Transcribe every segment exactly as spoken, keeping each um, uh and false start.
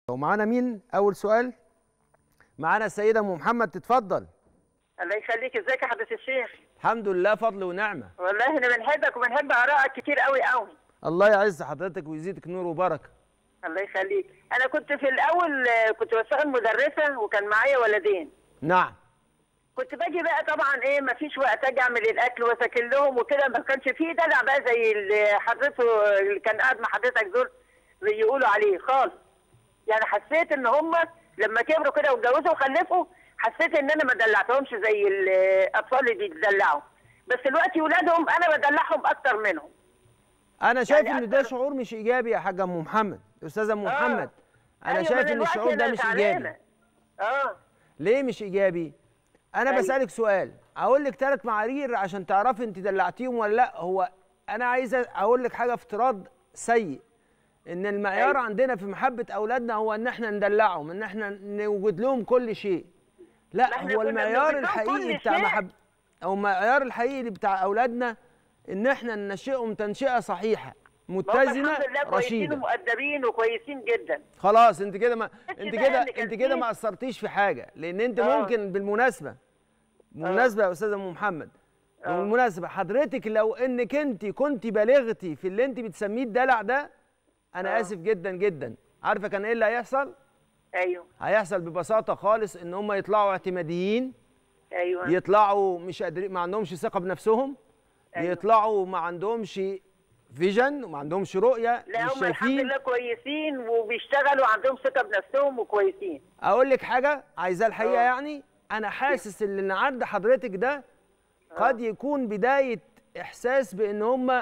ومعانا مين؟ أول سؤال معانا السيدة أم محمد، تتفضل. الله يخليك. ازيك يا حضرة الشيخ؟ الحمد لله، فضل ونعمة. والله احنا بنحبك وبنحب آرائك كتير قوي قوي. الله يعز حضرتك ويزيدك نور وبركة. الله يخليك. أنا كنت في الأول كنت بشتغل مدرسة وكان معايا ولدين. نعم. كنت باجي بقى طبعا ايه مفيش وقت اجي اعمل الاكل واسكن لهم وكده، ما كانش فيه دلع بقى زي اللي حضرته اللي كان قاعد مع حضرتك دول بيقولوا عليه خالص. يعني حسيت ان هم لما كبروا كده واتجوزوا وخلفوا حسيت ان انا ما دلعتهمش زي الاطفال اللي بيتدلعوا، بس دلوقتي ولادهم انا بدلعهم اكتر منهم. انا شايف يعني ان ده شعور مش ايجابي يا حاجه ام محمد، استاذه ام محمد. آه. انا أيوة شايف ان الشعور ده مش ايجابي. اه ليه مش ايجابي؟ انا أيوة. بسالك سؤال، اقول لك ثلاث معايير عشان تعرفي انت دلعتيهم ولا لا. هو انا عايز اقول لك حاجه، افتراض سيء ان المعيار أيوة. عندنا في محبه اولادنا هو ان احنا ندلعهم، ان احنا نوجد لهم كل شيء. لا، هو المعيار الحقيقي بتاع محبه او المعيار الحقيقي بتاع اولادنا ان احنا ننشئهم تنشئه صحيحه متزنه الحمد لله كويسين ومؤدبين وكويسين جدا. خلاص انت كده ما انت كده انت كده ما قصرتيش في حاجه، لان انت أوه. ممكن بالمناسبه بالمناسبه يا استاذه ام محمد، أوه. بالمناسبه حضرتك لو انك انت كنت بالغتي في اللي انت بتسميه الدلع ده، انا أوه. اسف جدا جدا، عارفه كان ايه اللي هيحصل؟ ايوه هيحصل ببساطه خالص ان هم يطلعوا اعتماديين. ايوه يطلعوا مش قادرين، ما عندهمش ثقه بنفسهم. أيوة. يطلعوا ما عندهمش فيجن وما عندهمش رؤيه. لا هم الحمد لله كويسين وبيشتغلوا وعندهم ثقه بنفسهم وكويسين. اقول لك حاجه عايزاها الحقيقه، أوه. يعني انا حاسس ان اللي عند حضرتك ده قد يكون بدايه احساس بان هم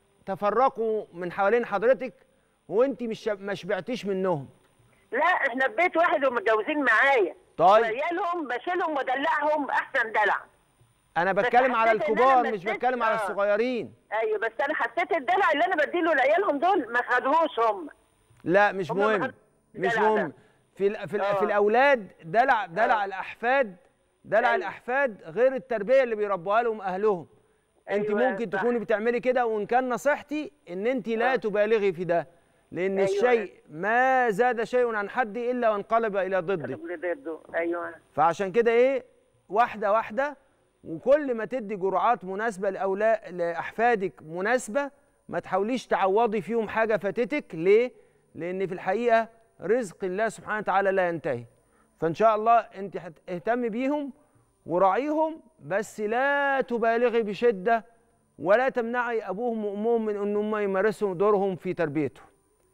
تفرقوا من حوالين حضرتك وانت مش ما شبعتيش منهم. لا احنا في بيت واحد ومتجوزين معايا. طيب عيالهم بشيلهم وادلعهم احسن دلع. انا بتكلم على الكبار مش بتكلم على الصغيرين. ايوه بس انا حسيت الدلع اللي انا بديله لعيالهم دول ما خدوهوش هم. لا مش مهم مش مهم في في, في الاولاد دلع دلع أوه. الاحفاد دلع أيوة. الاحفاد غير التربيه اللي بيربوها لهم اهلهم. انت أيوة ممكن صح. تكوني بتعملي كده، وان كان نصيحتي ان انت لا أوه. تبالغي في ده، لان أيوة. الشيء ما زاد شيء عن حده الا وانقلب الى ضده. ايوه فعشان كده ايه، واحده واحده، وكل ما تدي جرعات مناسبه لاولاد لاحفادك مناسبه، ما تحاوليش تعوضي فيهم حاجه فاتتك. ليه؟ لان في الحقيقه رزق الله سبحانه وتعالى لا ينتهي. فان شاء الله انت اهتمي بيهم وراعيهم، بس لا تبالغي بشده ولا تمنعي ابوهم وامهم من ان هم يمارسوا دورهم في تربيتهم.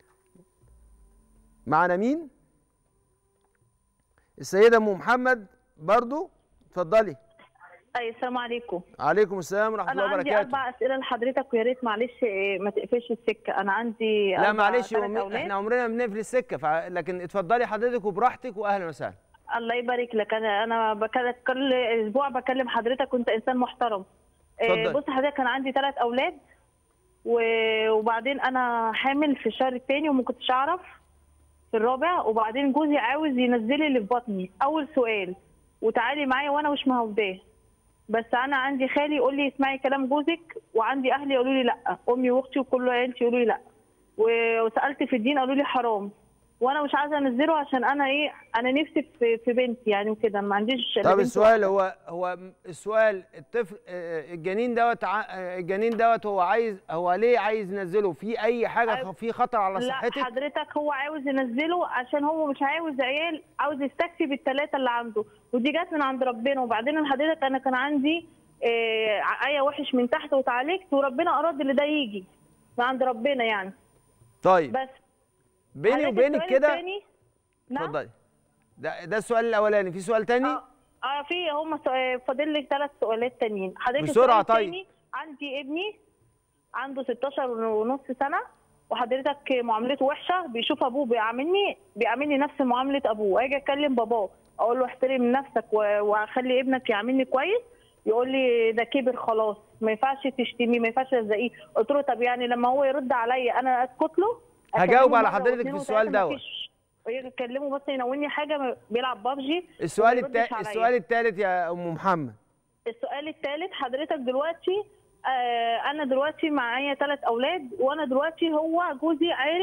معنا مين؟ السيده ام محمد برضو، اتفضلي. اي السلام عليكم. عليكم السلام ورحمه الله وبركاته. انا عندي اربع اسئله لحضرتك ويا ريت معلش ما تقفلش السكه. انا عندي لا معلش، احنا عمرنا ما بنقفل السكه ف... لكن اتفضلي حضرتك وبراحتك واهلا وسهلا. الله يبارك لك. انا انا بكلم كل اسبوع بكلم حضرتك وانت انسان محترم. اتفضل. بص حضرتك كان عندي ثلاث اولاد وبعدين انا حامل في الشهر الثاني وما كنتش اعرف في الرابع، وبعدين جوزي عاوز ينزل لي اللي في بطني. اول سؤال وتعالي معايا وانا مش مهوداه، بس انا عندي خالي يقول لي اسمعي كلام جوزك، وعندي اهلي يقولوا لي لا، امي واختي وكل عيلتي يقولوا لي لا، وسالت في الدين قالوا لي حرام، وانا مش عايزه انزله عشان انا ايه، انا نفسي في, في بنتي يعني وكده، ما عنديش. طب السؤال هو هو السؤال الطفل الجنين دوت الجنين دوت هو عايز هو ليه عايز ينزله؟ في اي حاجه في خطر على صحتك؟ لا حضرتك هو عاوز ينزله عشان هو مش عاوز عيال، عاوز يستكفي بالثلاثه اللي عنده، ودي جت من عند ربنا. وبعدين حضرتك انا كان عندي إيه عيا وحش من تحت وتعالجت وربنا اراد اللي ده يجي من عند ربنا يعني. طيب بس بيني وبينك كده اتفضلي. ده ده السؤال الاولاني، في سؤال تاني؟ اه اه في هم فاضل لي ثلاث سؤالات تانيين حضرتك. بسرعه. طيب عندي ابني عنده ستاشر ونص سنه وحضرتك معاملته وحشه، بيشوف ابوه بيعاملني بيعاملني نفس معامله ابوه، اجي اكلم باباه اقول له احترم نفسك وخلي ابنك يعاملني كويس، يقول لي ده كبر خلاص ما ينفعش تشتميه ما ينفعش تزقيه. قلت له طب يعني لما هو يرد عليا انا اسكت له؟ هجاوب على حضرتك في السؤال دوت. ويجي اكلمه بس ينوني حاجه بيلعب بابجي. السؤال الثالث السؤال الثالث يا ام محمد. السؤال الثالث حضرتك دلوقتي آه انا دلوقتي معايا ثلاث اولاد، وانا دلوقتي هو جوزي عارف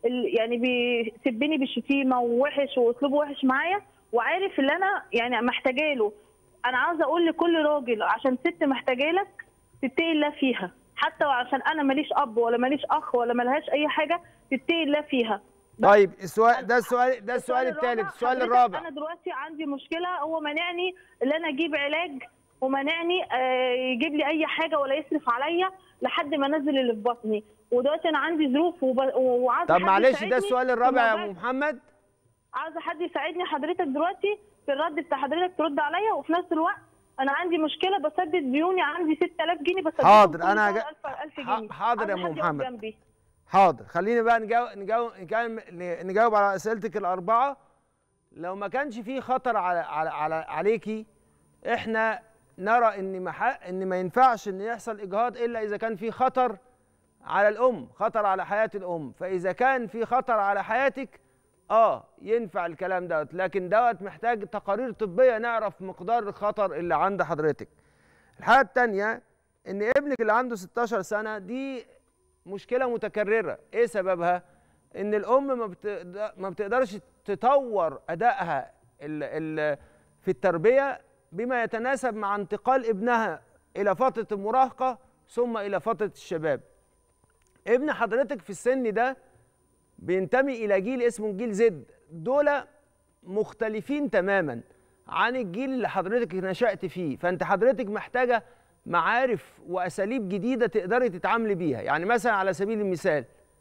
يعني بيسبني بالشتيمه ووحش واسلوبه وحش معايا، وعارف اللي انا يعني محتاجه له. انا عاوزه اقول لكل راجل عشان ست محتاجه لك تتقي الله فيها، حتى عشان انا ماليش اب ولا ماليش اخ ولا مالهاش اي حاجه، تتقي الله فيها. طيب السؤال ده السؤال ده السؤال الثالث. السؤال الرابع، انا دلوقتي عندي مشكله، هو مانعني ان انا اجيب علاج ومانعني يجيب لي اي حاجه ولا يصرف عليا لحد ما انزل اللي في بطني، ودلوقتي انا عندي ظروف وعايزه. طب معلش ده السؤال الرابع يا ام محمد. عايزه حد يساعدني حضرتك دلوقتي في الرد بتاع حضرتك، ترد عليا، وفي نفس الوقت انا عندي مشكله بسدد ديوني، عندي ستة آلاف جنيه بسددهم. حاضر انا جا... ألف جنيه. حاضر يا ام محمد. حاضر، خليني بقى نجاوب نجاوب نجاوب على اسئلتك الاربعه. لو ما كانش في خطر على على, على عليكي، احنا نرى ان ما ان ما ينفعش ان يحصل اجهاض الا اذا كان في خطر على الام، خطر على حياه الام. فاذا كان في خطر على حياتك اه ينفع الكلام دوت، لكن دوت محتاج تقارير طبيه نعرف مقدار الخطر اللي عند حضرتك. الحاجه الثانيه ان ابنك اللي عنده ستاشر سنه دي مشكله متكرره. ايه سببها؟ ان الام ما ما بتقدرش تطور ادائها ال ال في التربيه بما يتناسب مع انتقال ابنها الى فتره المراهقه ثم الى فتره الشباب. ابن حضرتك في السن ده بينتمي الى جيل اسمه جيل زد، دول مختلفين تماما عن الجيل اللي حضرتك نشأت فيه. فانت حضرتك محتاجه معارف واساليب جديده تقدري تتعاملي بيها. يعني مثلا على سبيل المثال،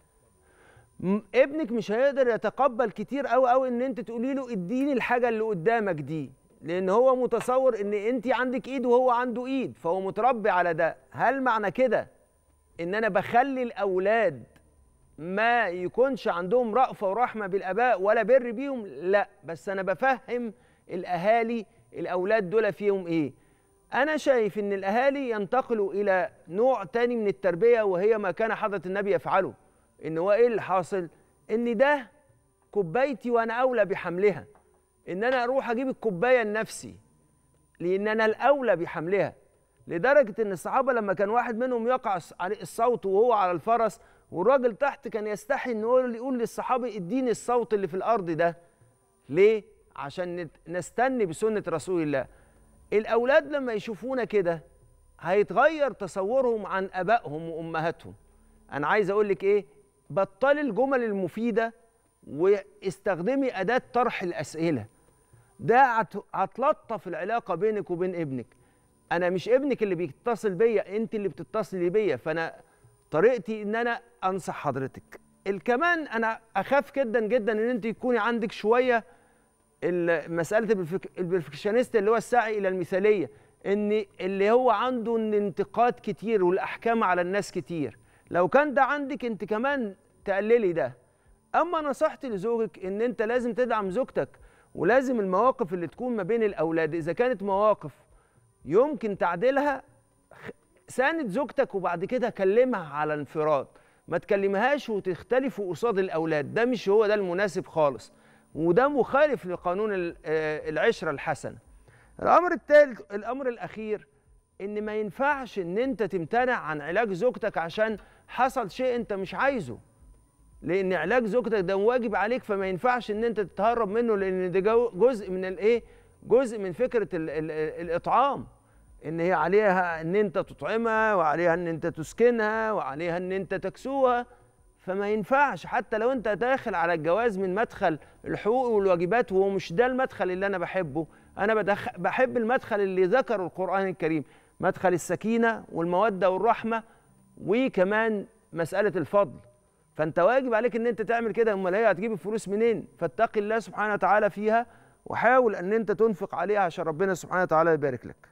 ابنك مش هيقدر يتقبل كتير قوي قوي ان انت تقولي له اديني الحاجه اللي قدامك دي، لان هو متصور ان انت عندك ايد وهو عنده ايد، فهو متربي على ده. هل معنى كده ان انا بخلي الاولاد ما يكونش عندهم رأفة ورحمة بالآباء ولا بر بيهم؟ لا، بس أنا بفهم الأهالي الأولاد دول فيهم إيه. أنا شايف إن الأهالي ينتقلوا إلى نوع تاني من التربية، وهي ما كان حضرة النبي يفعله. إن هو إيه اللي حاصل؟ إن ده كوبايتي وأنا أولى بحملها، إن أنا أروح أجيب الكوباية لنفسي لأن أنا الأولى بحملها. لدرجة إن الصحابة لما كان واحد منهم يقع عليه الصوت وهو على الفرس والراجل تحت كان يستحي إنه يقول للصحابي اديني الصوت اللي في الأرض ده. ليه؟ عشان نستني بسنة رسول الله. الأولاد لما يشوفونا كده هيتغير تصورهم عن آبائهم وأمهاتهم. أنا عايز أقول لك إيه؟ بطلي الجمل المفيدة واستخدمي أداة طرح الأسئلة. ده هتلطف العلاقة بينك وبين ابنك. أنا مش ابنك اللي بيتصل بيا، أنت اللي بتتصلي بيا، فأنا طريقتي إن أنا أنصح حضرتك. الكمان أنا أخاف جدا جدا إن أنت يكوني عندك شوية مسألة البرفكشنست اللي هو السعي إلى المثالية، إن اللي هو عنده الانتقاد كتير والأحكام على الناس كتير. لو كان ده عندك أنت كمان تقللي ده. أما نصيحتي لزوجك إن أنت لازم تدعم زوجتك، ولازم المواقف اللي تكون ما بين الأولاد إذا كانت مواقف يمكن تعديلها ساند زوجتك وبعد كده كلمها على انفراد، ما تكلمهاش وتختلفوا قصاد الأولاد. ده مش هو ده المناسب خالص، وده مخالف لقانون العشرة الحسنة. الأمر الثالث، الأمر الأخير، إن ما ينفعش إن أنت تمتنع عن علاج زوجتك عشان حصل شيء أنت مش عايزه، لأن علاج زوجتك ده واجب عليك، فما ينفعش إن أنت تتهرب منه، لأن ده جزء من الإيه؟ جزء من فكرة ال ال الإطعام، إن هي عليها إن أنت تطعمها وعليها إن أنت تسكنها وعليها إن أنت تكسوها. فما ينفعش حتى لو أنت داخل على الجواز من مدخل الحقوق والواجبات، وهو مش ده المدخل اللي أنا بحبه. أنا بحب المدخل اللي ذكره القرآن الكريم، مدخل السكينة والمودة والرحمة، وكمان مسألة الفضل. فأنت واجب عليك إن أنت تعمل كده، أمال هي هتجيب الفلوس منين؟ فاتقي الله سبحانه وتعالى فيها، وحاول أن أنت تنفق عليها عشان ربنا سبحانه وتعالى يبارك لك.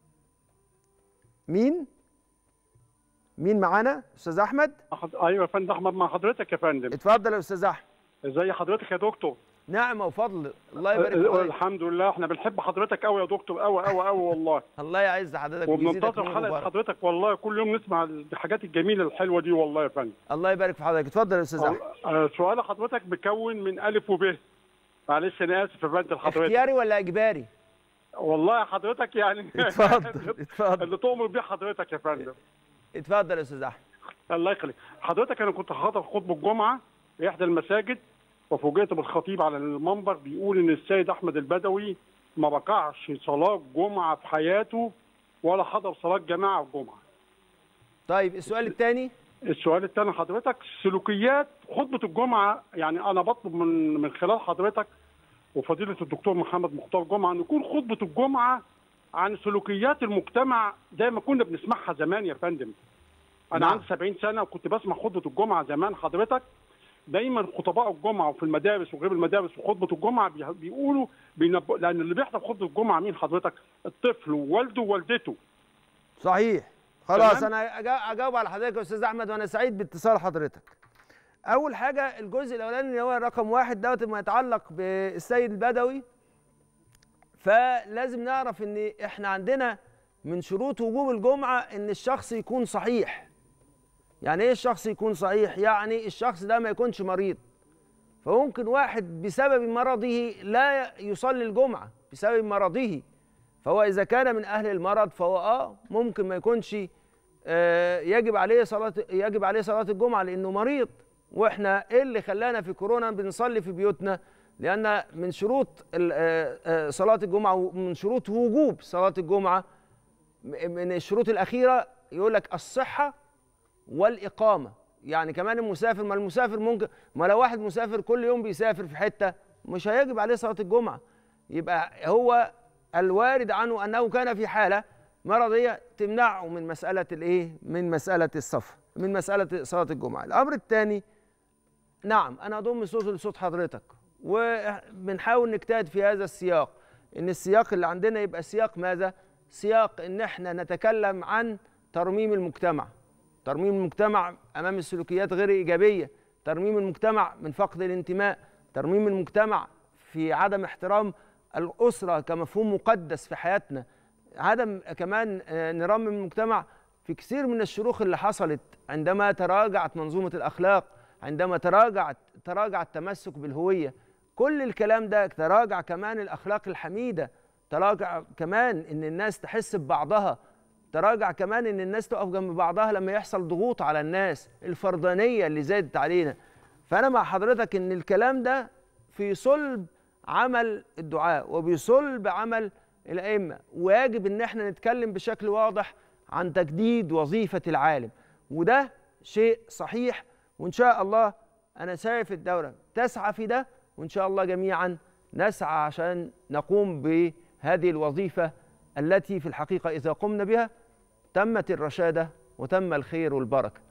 مين؟ مين معانا؟ أستاذ أحمد؟ أيوه يا فندم، أحمد مع حضرتك يا فندم. اتفضل يا أستاذ أحمد. ازي حضرتك يا دكتور؟ نعمة وفضل، الله يبارك فيك. الحمد لله، احنا بنحب حضرتك قوي يا دكتور، قوي قوي قوي والله. الله يعز حضرتك وبننتظر حلقة حضرتك والله، كل يوم نسمع الحاجات الجميلة الحلوة دي والله يا فندم. الله يبارك في حضرتك، اتفضل يا أستاذ أحمد. سؤال حضرتك مكون من ألف وب. معلش أنا آسف يا فندم حضرتك. اختياري ولا إجباري؟ والله حضرتك يعني اتفضل اتفضل اللي تؤمر بيه حضرتك يا فندم. اتفضل يا أستاذ أحمد. الله يخليك حضرتك. أنا كنت حاضر خطبة الجمعة في احدى المساجد، وفوجئت بالخطيب على المنبر بيقول ان السيد احمد البدوي ما بقعش صلاه جمعه في حياته ولا حضر صلاه جماعه الجمعه. طيب السؤال الثاني. السؤال الثاني حضرتك، سلوكيات خطبه الجمعه، يعني انا بطلب من من خلال حضرتك وفضيله الدكتور محمد مختار جمعه ان يكون خطبه الجمعه عن سلوكيات المجتمع زي ما كنا بنسمعها زمان يا فندم. انا نعم. عندي سبعين سنه وكنت بسمع خطبه الجمعه زمان حضرتك. دايما خطباء الجمعه وفي المدارس وغير المدارس وخطبه الجمعه بيقولوا بينب... لان اللي بيحضر خطبه الجمعه مين حضرتك؟ الطفل ووالده ووالدته. صحيح. خلاص تمام؟ انا أجا- اجاوب على حضرتك يا استاذ احمد، وانا سعيد باتصال حضرتك. اول حاجه الجزء الاولاني اللي هو رقم واحد دوت ما يتعلق بالسيد البدوي، فلازم نعرف ان احنا عندنا من شروط وجوب الجمعه ان الشخص يكون صحيح. يعني ايه الشخص يكون صحيح؟ يعني الشخص ده ما يكونش مريض. فممكن واحد بسبب مرضه لا يصلي الجمعه بسبب مرضه، فهو اذا كان من اهل المرض فهو اه ممكن ما يكونش آه يجب عليه صلاه يجب عليه صلاه الجمعه لانه مريض. واحنا ايه اللي خلانا في كورونا بنصلي في بيوتنا؟ لان من شروط صلاه الجمعه ومن شروط وجوب صلاه الجمعه من الشروط الاخيره يقول لك الصحه والاقامه. يعني كمان المسافر، ما المسافر ممكن، ما لو واحد مسافر كل يوم بيسافر في حته مش هيجب عليه صلاه الجمعه. يبقى هو الوارد عنه انه كان في حاله مرضيه تمنعه من مساله الايه؟ من مساله السفر، من مساله صلاه الجمعه. الامر الثاني، نعم انا اضم صوتي لصوت حضرتك وبنحاول نجتهد في هذا السياق، ان السياق اللي عندنا يبقى سياق ماذا؟ سياق ان احنا نتكلم عن ترميم المجتمع. ترميم المجتمع امام السلوكيات غير ايجابيه، ترميم المجتمع من فقد الانتماء، ترميم المجتمع في عدم احترام الاسره كمفهوم مقدس في حياتنا، عدم كمان نرمم المجتمع في كثير من الشروخ اللي حصلت عندما تراجعت منظومه الاخلاق، عندما تراجعت تراجع التمسك بالهويه. كل الكلام ده تراجع كمان الاخلاق الحميده، تراجع كمان ان الناس تحس ببعضها، تراجع كمان ان الناس تقف جنب بعضها لما يحصل ضغوط على الناس، الفردانيه اللي زادت علينا. فانا مع حضرتك ان الكلام ده في صلب عمل الدعاء وبصلب عمل الائمه، ويجب ان احنا نتكلم بشكل واضح عن تجديد وظيفه العالم، وده شيء صحيح. وان شاء الله انا شايف الدوله تسعى في ده، وان شاء الله جميعا نسعى عشان نقوم بهذه الوظيفه التي في الحقيقه اذا قمنا بها تمت الرشاده وتم الخير والبركه.